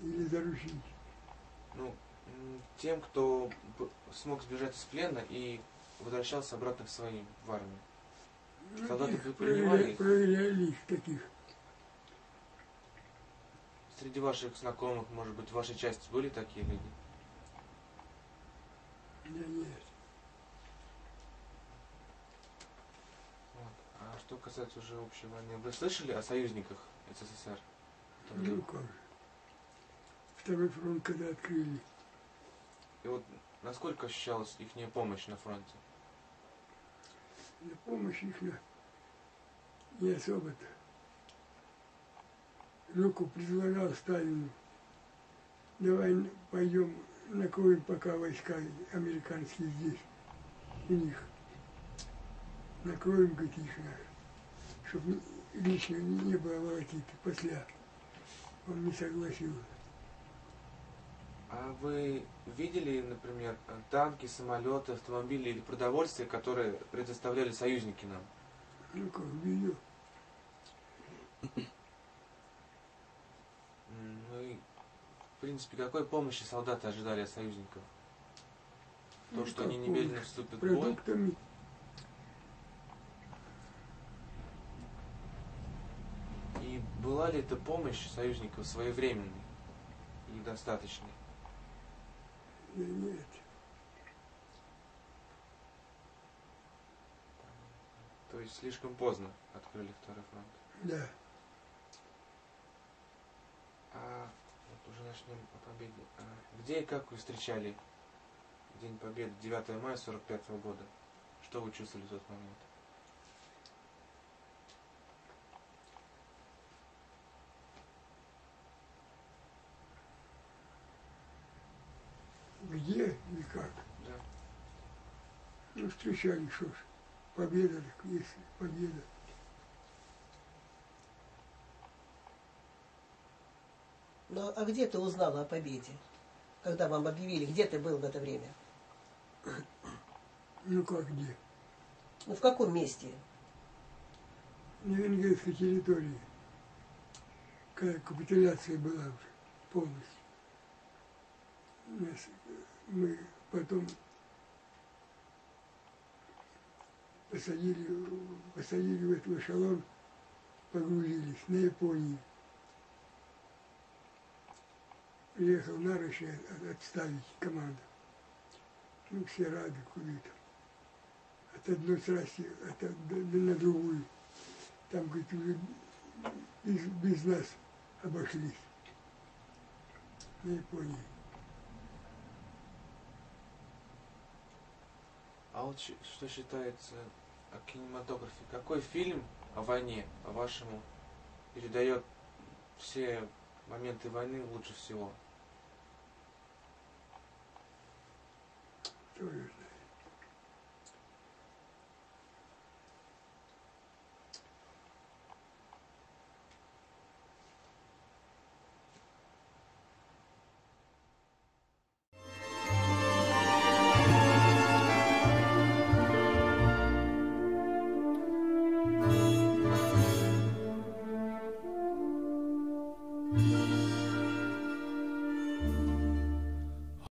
или заручники? Ну, тем, кто смог сбежать из плена и возвращался обратно к своим в армию. Ну, Солдаты их принимали их. проверяли их таких. Среди ваших знакомых, может быть, в вашей части были такие люди? Да нет. Вот. А что касается уже общей войны, вы слышали о союзниках СССР? Ну как же. Второй фронт когда открыли. И вот насколько ощущалась их помощь на фронте? На помощь их не особо-то. Руку предлагал Сталину. Давай пойдем накроем пока войска американские здесь. У них. Накроем каких-то, чтобы лично не было волокиты после. Он не согласился. А вы видели, например, танки, самолеты, автомобили или продовольствие, которые предоставляли союзники нам? Ну как, видел. Ну и, в принципе, какой помощи солдаты ожидали от союзников? То, Ну, что как они немедленно помощь? вступят в бой? Продуктами. И была ли эта помощь союзников своевременной и достаточной? Да нет. То есть слишком поздно открыли второй фронт. Да. А вот уже начнем о победе. Где и как вы встречали День Победы 9 мая 1945 года? Что вы чувствовали в тот момент? Где и как? Да. Ну, встречали, что ж. Победа, так есть победа. Ну, а где ты узнала о победе? Когда вам объявили, где ты был в это время? Ну как где? Ну, в каком месте? На венгерской территории. Когда капитуляция была уже полностью. Мы потом посадили в этот эшелон, погрузились на Японию. Приехал Нарыш отставить команду. Ну, все рады, куда там. От одной трассы на другую. Там, говорит, уже без нас обошлись. На Японии. А вот что считается о кинематографе? Какой фильм о войне, по-вашему, передает все моменты войны лучше всего? Кто это?